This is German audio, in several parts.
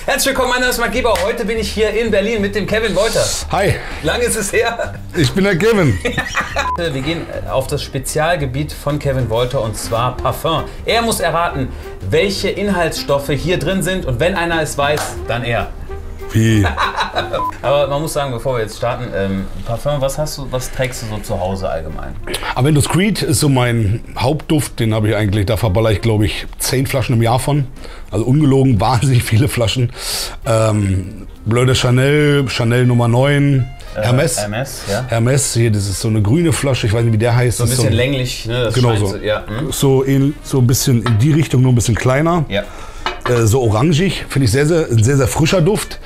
Herzlich willkommen, mein Name ist Marc Geber. Heute bin ich hier in Berlin mit dem Kevin Wolter. Hi. Lange ist es her. Ich bin der Kevin. Wir gehen auf das Spezialgebiet von Kevin Wolter und zwar Parfum. Er muss erraten, welche Inhaltsstoffe hier drin sind und wenn einer es weiß, dann er. Wie? Aber man muss sagen, bevor wir jetzt starten, Parfum, was trägst du so zu Hause allgemein? Aventus Creed ist so mein Hauptduft, den habe ich eigentlich, da verballer ich glaube ich 10 Flaschen im Jahr von. Also ungelogen, wahnsinnig viele Flaschen. Bleu de Chanel, Chanel Nummer 9. Hermes. Hermes, ja. Hermes, hier, das ist so eine grüne Flasche, ich weiß nicht, wie der heißt. So ein bisschen länglich, ne? Das genau so. Ja. So ein bisschen in die Richtung, nur ein bisschen kleiner. Ja. So orangig, finde ich ein sehr, sehr frischer Duft.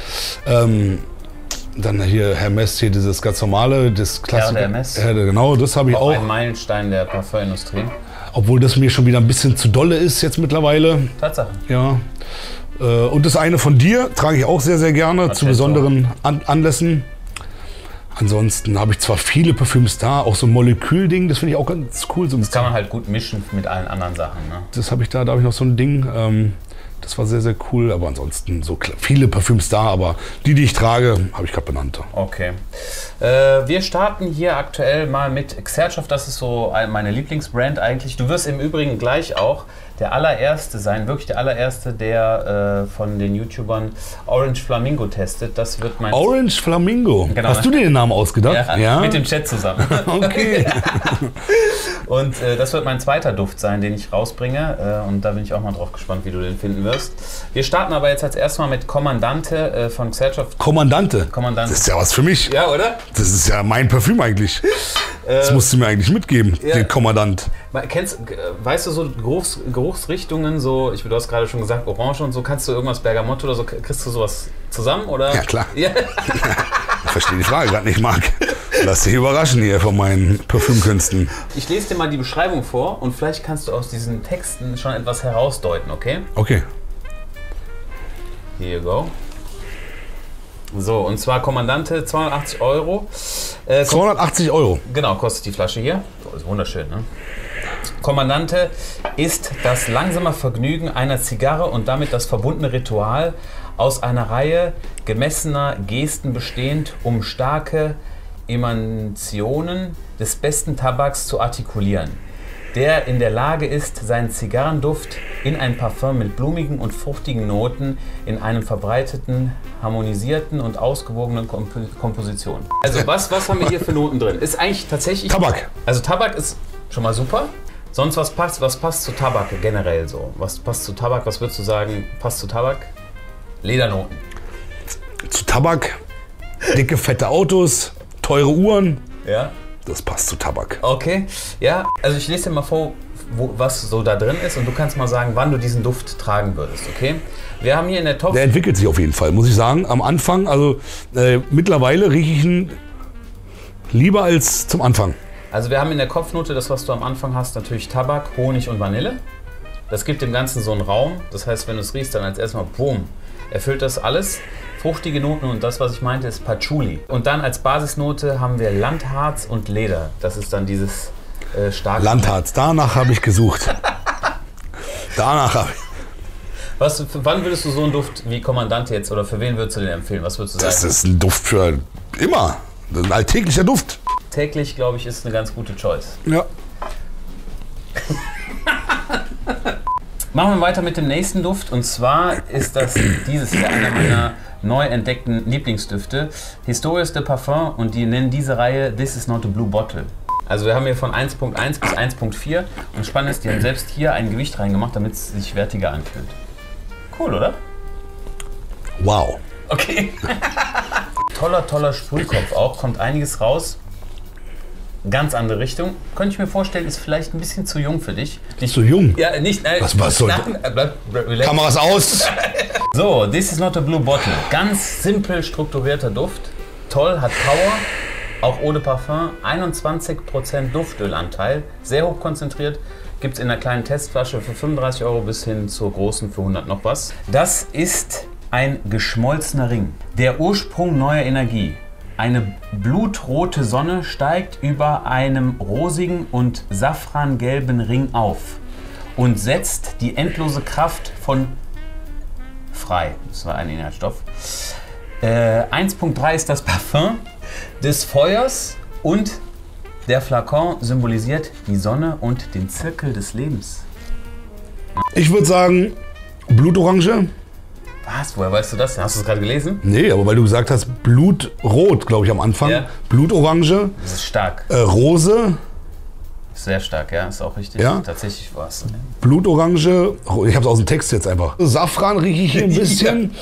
Dann hier Hermes, hier dieses ganz normale, das klassische. Hermes. Genau, das habe ich auch. Ein Meilenstein der Parfümindustrie. Obwohl das mir schon wieder ein bisschen zu dolle ist jetzt mittlerweile. Tatsache. Ja. Und das eine von dir trage ich auch sehr, sehr gerne zu besonderen Anlässen. Ansonsten habe ich zwar viele Parfüms da, auch so ein Molekülding, das finde ich auch ganz cool. So das kann man halt gut mischen mit allen anderen Sachen. Ne? Das habe ich da habe ich noch so ein Ding. Das war sehr, sehr cool, aber ansonsten so viele Parfüms da, aber die ich trage, habe ich gerade benannt. Okay. Wir starten hier aktuell mal mit Xerchoff, das ist so meine Lieblingsbrand eigentlich. Du wirst im Übrigen gleich auch der allererste sein, wirklich der allererste, der von den YouTubern Orange Flamingo testet. Das wird mein Orange Flamingo? Genau. Hast du dir den Namen ausgedacht? Ja, mit dem Chat zusammen. Okay. Und das wird mein zweiter Duft sein, den ich rausbringe. Und da bin ich auch mal drauf gespannt, wie du den finden wirst. Wir starten aber jetzt als erstes mal mit Kommandante von Xerchoff. Kommandante? Kommandante. Das ist ja was für mich. Ja, oder? Das ist ja mein Parfüm eigentlich. Das musst du mir eigentlich mitgeben, den Kommandant. Weißt du so Geruchsrichtungen, so, du hast gerade schon gesagt, Orange und so, kannst du irgendwas Bergamotte oder so, kriegst du sowas zusammen, oder? Ja, klar. Ja. Ich verstehe die Frage gerade nicht, Marc. Lass dich überraschen hier von meinen Parfümkünsten. Ich lese dir mal die Beschreibung vor und vielleicht kannst du aus diesen Texten schon etwas herausdeuten, okay? Okay. Here you go. So, und zwar Kommandante, 280 €. 280 €? Genau, kostet die Flasche hier. Oh, ist wunderschön, ne? Kommandante ist das langsame Vergnügen einer Zigarre und damit das verbundene Ritual aus einer Reihe gemessener Gesten bestehend, um starke Emanationen des besten Tabaks zu artikulieren, der in der Lage ist, seinen Zigarrenduft in ein Parfum mit blumigen und fruchtigen Noten in einem verbreiteten, harmonisierten und ausgewogenen Komposition. Also was haben wir hier für Noten drin? Ist eigentlich tatsächlich... Tabak. Also Tabak ist schon mal super. Sonst was passt zu Tabak generell so? Was passt zu Tabak? Was würdest du sagen, passt zu Tabak? Ledernoten. Zu Tabak, dicke, fette Autos, teure Uhren. Ja. Das passt zu Tabak. Okay, ja. Also ich lese dir mal vor, was so da drin ist und du kannst mal sagen, wann du diesen Duft tragen würdest, okay? Wir haben hier in der Top... Der entwickelt sich auf jeden Fall, muss ich sagen. Am Anfang, also mittlerweile rieche ich ihn lieber als zum Anfang. Also wir haben in der Kopfnote, das was du am Anfang hast, natürlich Tabak, Honig und Vanille. Das gibt dem Ganzen so einen Raum. Das heißt, wenn du es riechst, dann als erstmal, boom, erfüllt das alles. Fruchtige Noten und das, was ich meinte, ist Patchouli. Und dann als Basisnote haben wir Landharz und Leder. Das ist dann dieses starke... Landharz, danach habe ich gesucht. Danach habe ich... Wann würdest du so einen Duft wie Kommandante jetzt, oder für wen würdest du den empfehlen? Was würdest du sagen? Das ist ein Duft für immer. Das ist ein alltäglicher Duft. Täglich, glaube ich, ist eine ganz gute Choice. Ja. Machen wir weiter mit dem nächsten Duft und zwar ist das dieses hier einer meiner neu entdeckten Lieblingsdüfte. Histories de Parfum und die nennen diese Reihe This is not a blue bottle. Also wir haben hier von 1.1 bis 1.4 und spannend ist, die haben selbst hier ein Gewicht reingemacht, damit es sich wertiger anfühlt. Cool, oder? Wow. Okay. Toller Sprühkopf auch, kommt einiges raus. Ganz andere Richtung. Könnte ich mir vorstellen, ist vielleicht ein bisschen zu jung für dich. Zu jung? Ja, nicht... Was soll das? Kameras aus! So, This is not a blue bottle. Ganz simpel strukturierter Duft. Toll, hat Power. Auch Eau de Parfum. 21% Duftölanteil. Sehr hoch konzentriert. Gibt es in einer kleinen Testflasche für 35 € bis hin zur großen für 100 noch was. Das ist ein geschmolzener Ring. Der Ursprung neuer Energie. Eine blutrote Sonne steigt über einem rosigen und safrangelben Ring auf und setzt die endlose Kraft von frei. Das war ein Inhaltsstoff. 1.3 ist das Parfum des Feuers und der Flakon symbolisiert die Sonne und den Zirkel des Lebens. Ich würde sagen, Blutorange. Was? Woher weißt du das? Hast du es gerade gelesen? Nee, aber weil du gesagt hast, Blutrot, glaube ich, am Anfang. Ja. Blutorange. Das ist stark. Rose. Sehr stark, ja, ist auch richtig. Ja. Tatsächlich war es. Blutorange. Ich habe es aus dem Text jetzt einfach. Safran rieche ich hier ein bisschen.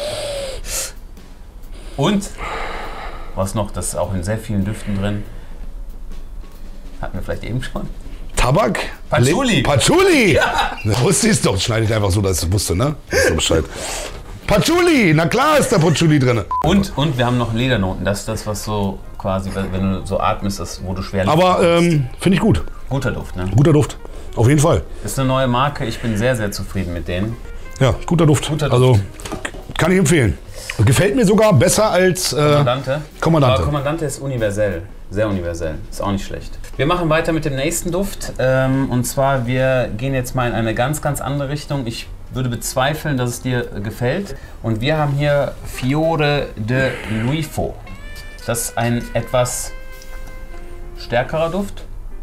Und, was noch, das ist auch in sehr vielen Düften drin. Hatten wir vielleicht eben schon. Tabak. Patchouli. Patchouli. Ja. Wusste ich es doch. Schneide ich einfach so, dass ich es wusste, ne? Weißt du Bescheid. Patchouli. Na klar ist der Patchouli drin. Und wir haben noch Ledernoten. Das ist das, was so quasi, wenn du so atmest, ist, wo du schwer Aber finde ich gut. Guter Duft, ne? Guter Duft. Auf jeden Fall. Ist eine neue Marke. Ich bin sehr, sehr zufrieden mit denen. Ja, guter Duft. Guter Duft. Also kann ich empfehlen. Gefällt mir sogar besser als Kommandante. Kommandante. Aber Kommandante ist universell. Sehr universell. Ist auch nicht schlecht. Wir machen weiter mit dem nächsten Duft. Und zwar, wir gehen jetzt mal in eine ganz, ganz andere Richtung. Ich würde bezweifeln, dass es dir gefällt. Und wir haben hier Fiore de Luifo. Das ist ein etwas stärkerer Duft.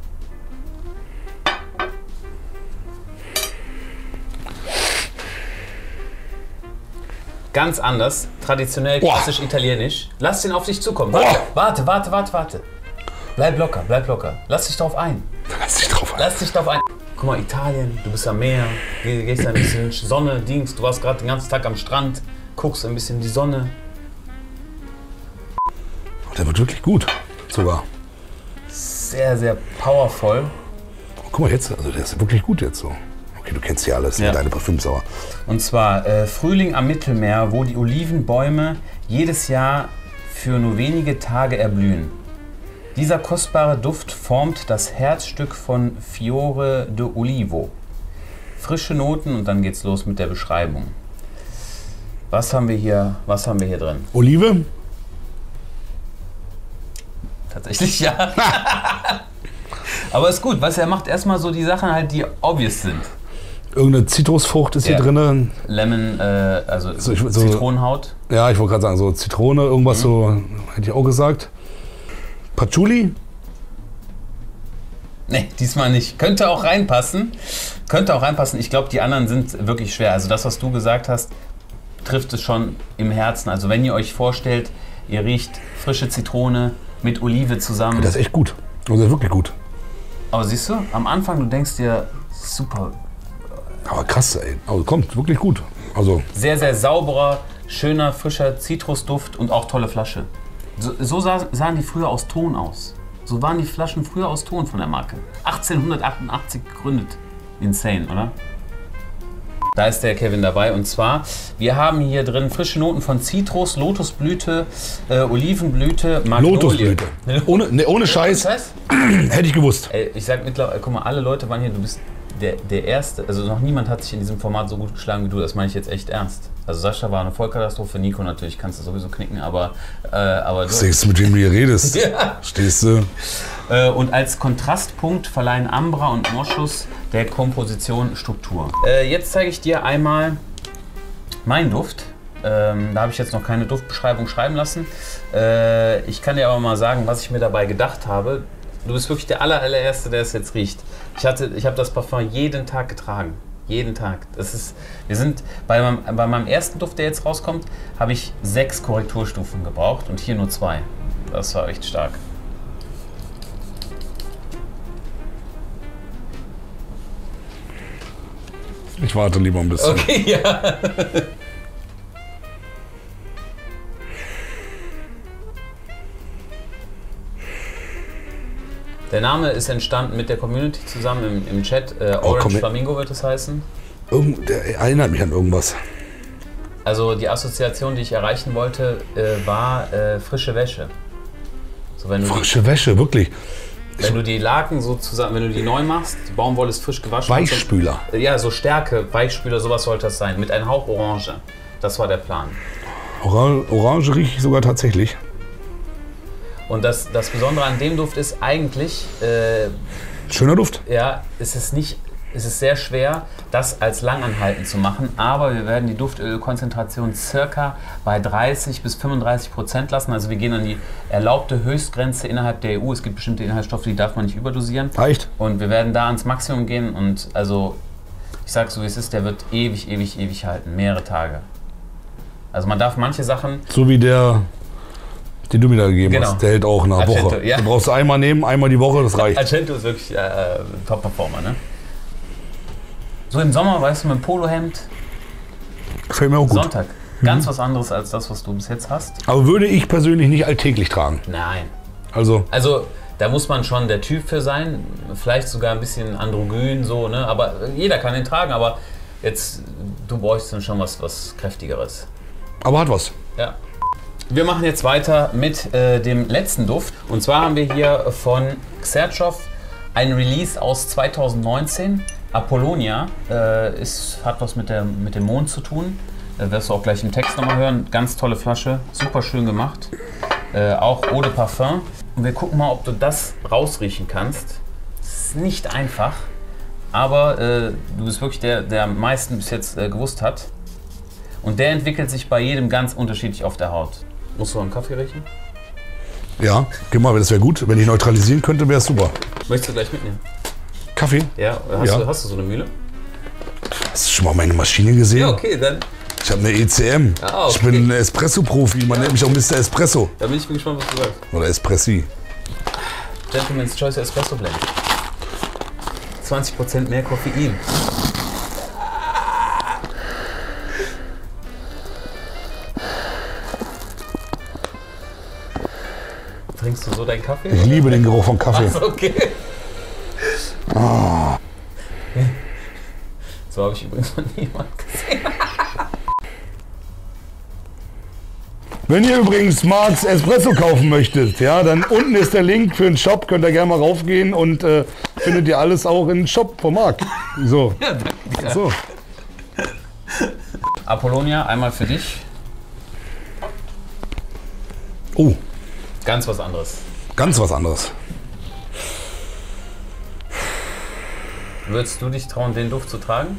Ganz anders, traditionell, klassisch italienisch. Lass den auf dich zukommen. Warte. Bleib locker. Lass dich drauf ein. Lass dich drauf ein. Guck mal, Italien, du bist am Meer, gehst ein bisschen Sonne, du warst gerade den ganzen Tag am Strand, guckst ein bisschen die Sonne. Der wird wirklich gut, sogar. Sehr, sehr powerful. Guck mal jetzt, also der ist wirklich gut jetzt so. Okay, du kennst ja alles, ja. Deine Parfüms, aber. Und zwar Frühling am Mittelmeer, wo die Olivenbäume jedes Jahr für nur wenige Tage erblühen. Dieser kostbare Duft formt das Herzstück von Fiore de Olivo. Frische Noten und dann geht's los mit der Beschreibung. Was haben wir hier drin? Olive? Tatsächlich ja. Aber ist gut, was er macht erstmal so die Sachen halt, die obvious sind. Irgendeine Zitrusfrucht ist hier drin. Lemon, also Zitronenhaut. Ja, ich wollte gerade sagen, so Zitrone, irgendwas so, hätte ich auch gesagt. Patchouli? Nee, diesmal nicht. Könnte auch reinpassen. Ich glaube, die anderen sind wirklich schwer. Also das, was du gesagt hast, trifft es schon im Herzen. Also wenn ihr euch vorstellt, ihr riecht frische Zitrone mit Olive zusammen. Das ist echt gut. Also wirklich gut. Aber siehst du, am Anfang, du denkst dir, super. Aber krass, ey. Also kommt wirklich gut. Also sehr, sehr sauberer, schöner, frischer Zitrusduft und auch tolle Flasche. So sahen die früher aus Ton aus. So waren die Flaschen früher aus Ton von der Marke. 1888 gegründet. Insane, oder? Da ist der Kevin dabei. Und zwar, wir haben hier drin frische Noten von Zitrus, Lotusblüte, Olivenblüte, Magnolie. Lotusblüte. Ohne Scheiß. Hätte ich gewusst. Ey, ich sag mittlerweile, guck mal, alle Leute waren hier, du bist der Erste. Also noch niemand hat sich in diesem Format so gut geschlagen wie du. Das meine ich jetzt echt ernst. Also Sascha war eine Vollkatastrophe, Nico natürlich kannst du sowieso knicken, aber du... Siehst du, mit wem du hier redest? Ja. Stehst du? Und als Kontrastpunkt verleihen Ambra und Moschus der Komposition Struktur. Jetzt zeige ich dir einmal meinen Duft. Da habe ich jetzt noch keine Duftbeschreibung schreiben lassen. Ich kann dir aber mal sagen, was ich mir dabei gedacht habe. Du bist wirklich der allererste, der es jetzt riecht. Ich habe das Parfum jeden Tag getragen. Jeden Tag. Wir sind bei meinem ersten Duft, der jetzt rauskommt, habe ich 6 Korrekturstufen gebraucht und hier nur 2. Das war echt stark. Ich warte lieber ein bisschen. Okay, ja. Der Name ist entstanden mit der Community zusammen im Chat. Orange Flamingo wird es heißen. Der erinnert mich an irgendwas. Also die Assoziation, die ich erreichen wollte, war frische Wäsche. So, Frische Wäsche, wirklich. Wenn du die Laken so zusammen, wenn du die neu machst, die Baumwolle ist frisch gewaschen. Weichspüler. Ja, so Stärke, Weichspüler, sowas sollte das sein. Mit einem Hauch Orange. Das war der Plan. Orange rieche ich sogar tatsächlich. Und das Besondere an dem Duft ist eigentlich... schöner Duft? Ja, es ist nicht es ist sehr schwer, das als langanhaltend zu machen, aber wir werden die Duftölkonzentration circa bei 30 bis 35% lassen. Also wir gehen an die erlaubte Höchstgrenze innerhalb der EU. Es gibt bestimmte Inhaltsstoffe, die darf man nicht überdosieren. Reicht. Und wir werden da ans Maximum gehen und also, ich sage so wie es ist, der wird ewig, ewig, ewig halten, mehrere Tage. Also man darf manche Sachen... So wie der, den du mir da gegeben hast, der hält auch eine Argento, Woche. ja. Du brauchst einmal nehmen, einmal die Woche, das reicht. Argento ist wirklich Top-Performer, ne? So im Sommer, weißt du, mit dem Polohemd, Gefällt mir auch gut. Sonntag. Ganz was anderes als das, was du bis jetzt hast. Aber würde ich persönlich nicht alltäglich tragen. Nein. Also, Da muss man schon der Typ für sein, vielleicht sogar ein bisschen androgyn, so, ne? Aber jeder kann den tragen, aber jetzt, du bräuchst dann schon was Kräftigeres. aber hat was. Ja. Wir machen jetzt weiter mit dem letzten Duft. Und zwar haben wir hier von Xerchow ein Release aus 2019. Apollonia hat was mit dem Mond zu tun. Wirst du auch gleich im Text nochmal hören. Ganz tolle Flasche, super schön gemacht. Auch Eau de Parfum. Und wir gucken mal, ob du das rausriechen kannst. Es ist nicht einfach, aber du bist wirklich der am meisten bis jetzt gewusst hat. Und der entwickelt sich bei jedem ganz unterschiedlich auf der Haut. Musst du einen Kaffee riechen? Ja, geh mal, das wäre gut. Wenn ich neutralisieren könnte, wäre es super. Möchtest du gleich mitnehmen? Kaffee? Ja, hast du so eine Mühle? Hast du schon mal meine Maschine gesehen? Ja, okay, dann. Ich habe eine ECM. Ah, okay. Ich bin ein Espresso-Profi. Man nennt mich auch Mr. Espresso. Da bin ich gespannt, was du sagst. Oder Espressi. Gentleman's Choice Espresso Blend. 20% mehr Koffein. Trinkst du so deinen Kaffee? Ich liebe den Geruch von Kaffee. Ach, okay. Oh. So habe ich übrigens noch niemand gesehen. Wenn ihr übrigens Marks Espresso kaufen möchtet, ja, dann unten ist der Link für den Shop. Könnt ihr gerne mal raufgehen und findet ihr alles auch im Shop von Marc. So. Ja, danke dir. So. Apollonia, einmal für dich. Oh, Ganz was anderes. ganz was anderes. Würdest du dich trauen, den Duft zu tragen?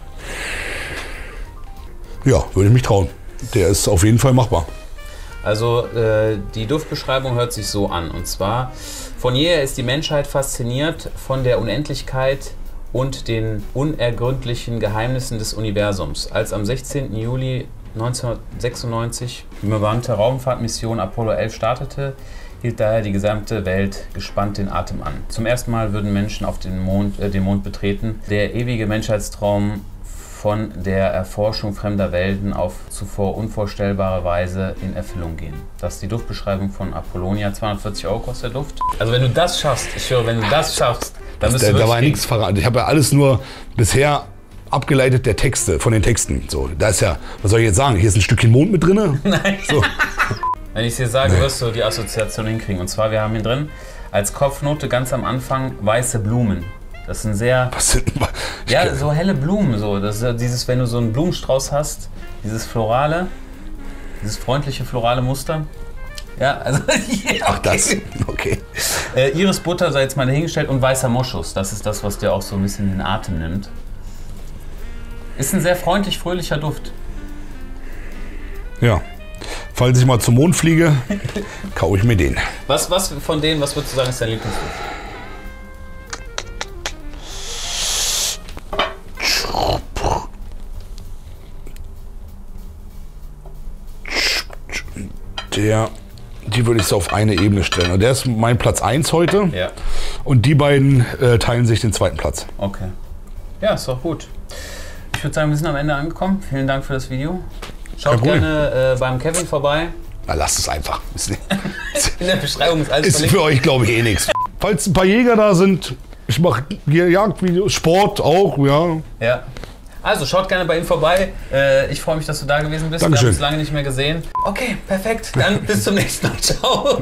Ja, würde ich mich trauen. Der ist auf jeden Fall machbar. Also die Duftbeschreibung hört sich so an. Und zwar, von jeher ist die Menschheit fasziniert von der Unendlichkeit und den unergründlichen Geheimnissen des Universums. Als am 16. Juli 1996 die bemannte Raumfahrtmission Apollo 11 startete, hielt daher die gesamte Welt gespannt den Atem an. Zum ersten Mal würden Menschen auf den Mond betreten. Der ewige Menschheitstraum von der Erforschung fremder Welten auf zuvor unvorstellbare Weise in Erfüllung gehen. Das ist die Duftbeschreibung von Apollonia. 240 € kostet der Duft. Also wenn du das schaffst, ich höre, wenn du das schaffst, dann bist du Da wirklich war nichts verraten. Ich habe ja alles nur bisher abgeleitet der Texte, von den Texten. So, da ist ja, was soll ich jetzt sagen? Hier ist ein Stückchen Mond mit drin. Nein. So. Wenn ich es dir sage, wirst du die Assoziation hinkriegen. Und zwar, wir haben hier drin als Kopfnote ganz am Anfang weiße Blumen. Das sind sehr... Was sind, Ja, so helle Blumen. So. Das ist ja dieses, wenn du so einen Blumenstrauß hast, dieses florale, dieses freundliche florale Muster. Ja, also... ja, Ach, das. Okay. Irisbutter sei jetzt mal dahingestellt und weißer Moschus. Das ist das, was dir auch so ein bisschen den Atem nimmt. Ist ein sehr freundlich, fröhlicher Duft. Ja. Falls ich mal zum Mond fliege, kaufe ich mir den. Was von denen, was würdest du sagen, ist dein Lieblingsduft? Die würde ich so auf eine Ebene stellen. Und der ist mein Platz 1 heute. Ja. Und die beiden teilen sich den zweiten Platz. Okay. Ja, ist doch gut. Ich würde sagen, wir sind am Ende angekommen. Vielen Dank für das Video. Schaut gerne beim Kevin vorbei. Na, lasst es einfach. In der Beschreibung ist alles Ist verlinkt. für euch, glaube ich, eh nichts. Falls ein paar Jäger da sind, ich mache Jagdvideos, Sport auch, ja. Ja. Also schaut gerne bei ihm vorbei. Ich freue mich, dass du da gewesen bist. Dankeschön. Wir haben uns lange nicht mehr gesehen. Okay, perfekt. Dann bis zum nächsten Mal. Ciao.